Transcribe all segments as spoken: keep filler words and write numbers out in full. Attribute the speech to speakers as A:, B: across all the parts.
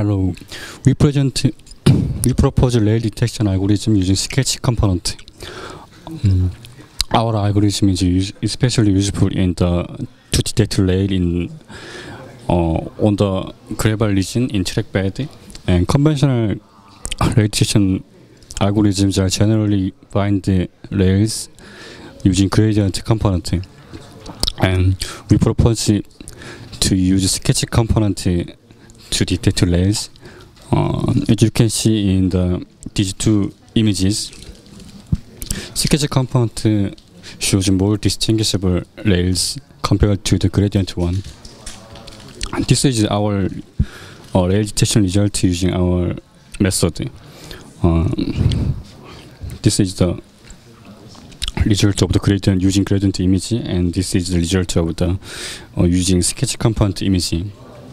A: Hello. We present we propose layer detection algorithm using sketch component. Um, our algorithm is use, especially useful in the to detect layer in uh, on the gravel region in trackbed, and conventional layer detection algorithms are generally find the layers using gradient component, and we propose to use sketch component to detect layers. Uh, as you can see in the these two images, sketch component shows more distinguishable layers compared to the gradient one. And this is our uh, layer detection result using our method. Um, this is the result of the gradient using gradient image, and this is the result of the uh, using sketch component image.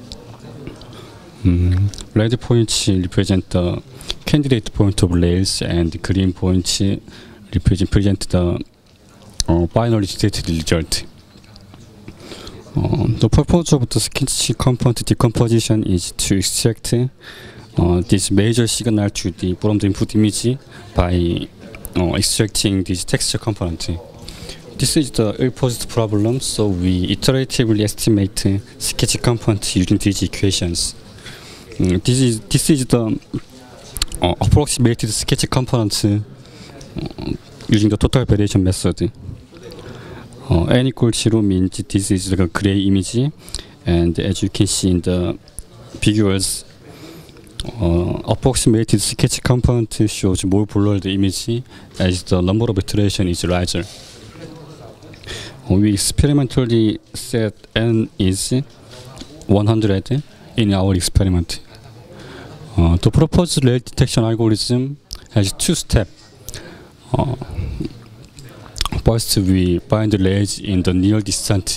A: Um, red points represent the candidate point of layers, and green points represent, present the uh, binary detected result. Uh, the purpose of the sketch component decomposition is to extract uh, this major signal to the from the input image by uh, extracting this texture component. This is the opposite problem, so we iteratively estimate uh, sketch component using these equations. Um, this is this is the uh, approximated sketch components uh, using the total variation method. Uh, n equals zero means this is the gray image, and as you can see in the figures, uh, approximated sketch component shows more blurred image as the number of iteration is larger. Uh, we experimentally set n is one hundred in our experiment. Uh, the proposed layer detection algorithm has two steps. Uh, first, we find the layers in the near distant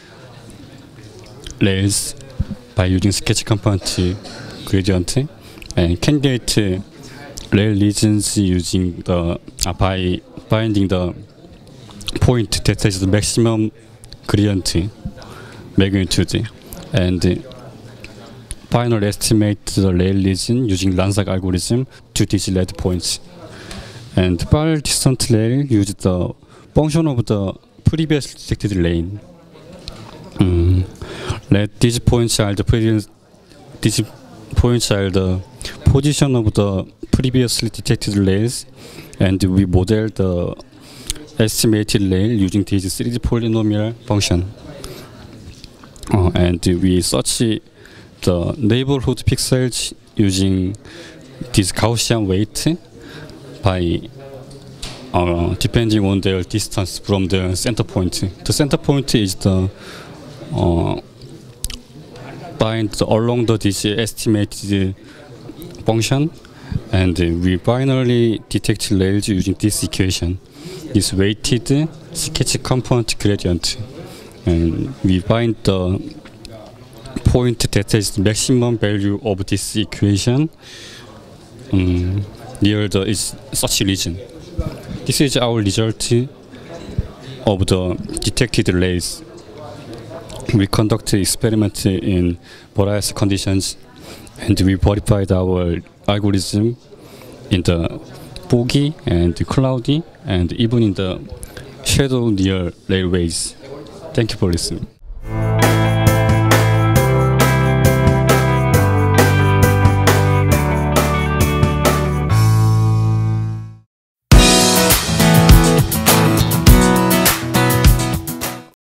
A: layers by using sketch component gradient, and candidate layer regions using the uh, by finding the point that has the maximum gradient magnitude, and finally estimate the layer region using Lanczak algorithm to these red points. And far distant layer use the function of the previous detected lane. Um, let these points are the previous these points are the position of the previously detected layers, and we model the estimated layer using this series polynomial function. Uh, and we search the neighborhood pixels using this Gaussian weight by uh, depending on their distance from the center point. The center point is the uh, bind along the this estimated function, and we finally detect layers using this equation, this weighted sketch component gradient, and we find the point that is the maximum value of this equation um, near the is such region. This is our result of the detected layers. We conducted experiments in various conditions, and we verified our algorithm in the foggy and cloudy, and even in the shadow near railways. Thank you for listening.